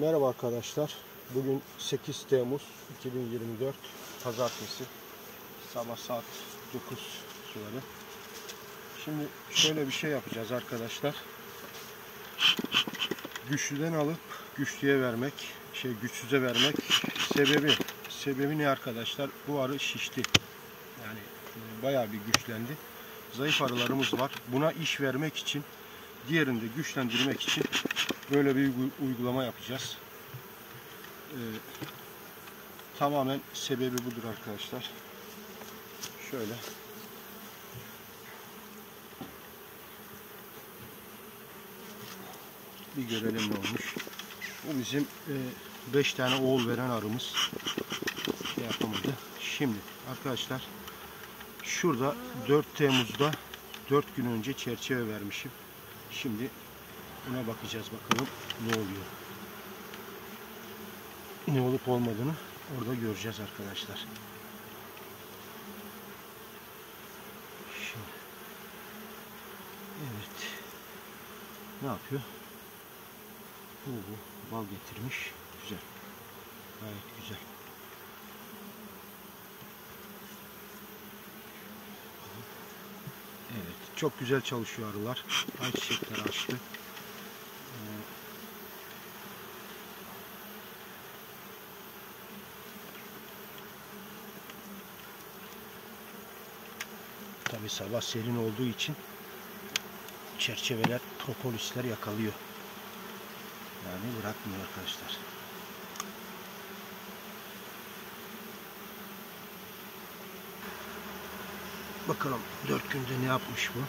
Merhaba arkadaşlar. Bugün 8 Temmuz 2024 Pazartesi. Sabah saat 9 suları. Şimdi şöyle bir şey yapacağız arkadaşlar. Güçlüden alıp güçlüye vermek, güçsüze vermek. Sebebi ne arkadaşlar? Bu arı şişti. Yani bayağı bir güçlendi. Zayıf arılarımız var. Buna iş vermek için, diğerini de güçlendirmek için böyle bir uygulama yapacağız. Tamamen sebebi budur arkadaşlar. Şöyle. Bir görelim ne olmuş. Bu bizim 5 tane oğul veren arımız. Yapamadı. Şimdi arkadaşlar şurada 4 Temmuz'da 4 gün önce çerçeve vermişim. Şimdi buna bakacağız bakalım ne oluyor. Ne olup olmadığını orada göreceğiz arkadaşlar. Şimdi, evet. Ne yapıyor? Bu bal getirmiş. Güzel. Gayet güzel. Evet. Çok güzel çalışıyor arılar. Ayçiçekler açtı. Tabi sabah serin olduğu için çerçeveler, propolisler yakalıyor. Yani bırakmıyor arkadaşlar. Bakalım 4 günde ne yapmış bu?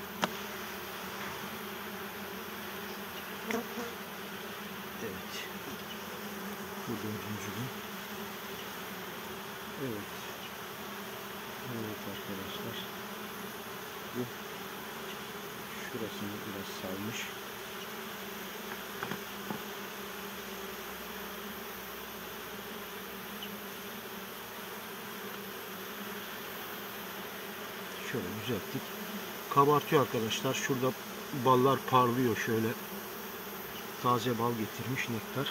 Evet. Bu 4. gün. Evet. Evet arkadaşlar. Bu şurasını biraz salmış. Şöyle düzelttik. Kabartıyor arkadaşlar. Şurada ballar parlıyor şöyle. Taze bal getirmiş, nektar.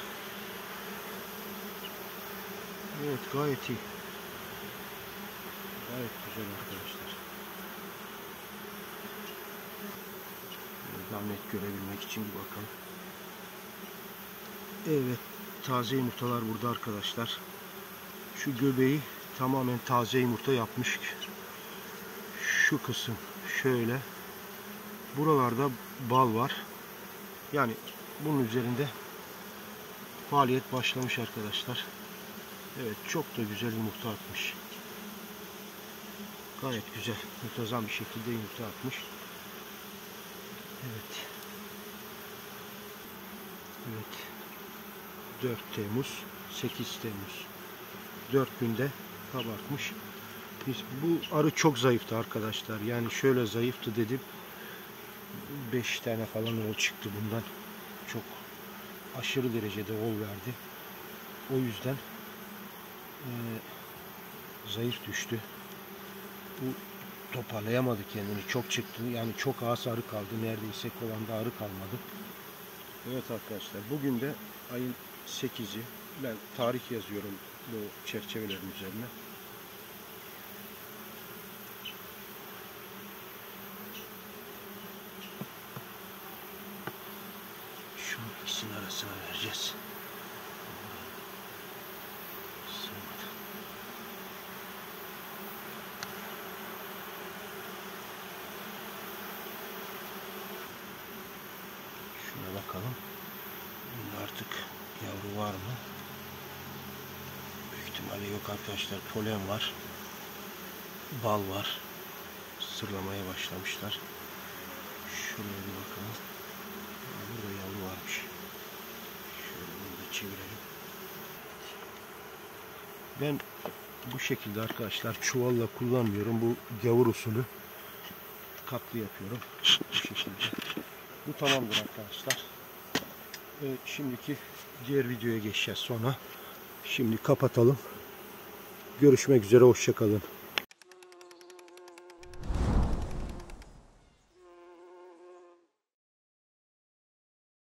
Evet, gayet iyi. Gayet güzel arkadaşlar. Daha net görebilmek için bir bakalım. Evet, taze yumurtalar burada arkadaşlar. Şu göbeği tamamen taze yumurta yapmış. Şu kısım şöyle. Buralarda bal var. Yani bunun üzerinde faaliyet başlamış arkadaşlar. Evet, çok da güzel yumurta atmış. Gayet güzel, muntazam bir şekilde yumurta atmış. Evet. Evet. 4 Temmuz, 8 Temmuz. 4 günde kabartmış. Bu arı çok zayıftı arkadaşlar. Yani şöyle zayıftı dedim. 5 tane falan oğul çıktı bundan. Çok aşırı derecede oğul verdi. O yüzden zayıf düştü. Bu toparlayamadı kendini. Çok çıktı. Yani çok az arı kaldı. Neredeyse kovanda arı kalmadı. Evet arkadaşlar. Bugün de ayın 8'i. Ben tarih yazıyorum bu çerçevelerin üzerine. Şu ikisinin arasına vereceğiz. Şuna bakalım. Bunda artık yavru var mı? Büyük ihtimalle yok arkadaşlar. Polen var. Bal var. Sırlamaya başlamışlar. Şuraya bir bakalım. Burada yavru varmış. Şöyle bunu da çevirelim. Ben bu şekilde arkadaşlar çuvalla kullanmıyorum. Bu gavur usulü katlı yapıyorum. Bu şekilde. Bu tamamdır arkadaşlar. Şimdiki diğer videoya geçeceğiz sonra. Şimdi kapatalım. Görüşmek üzere. Hoşça kalın.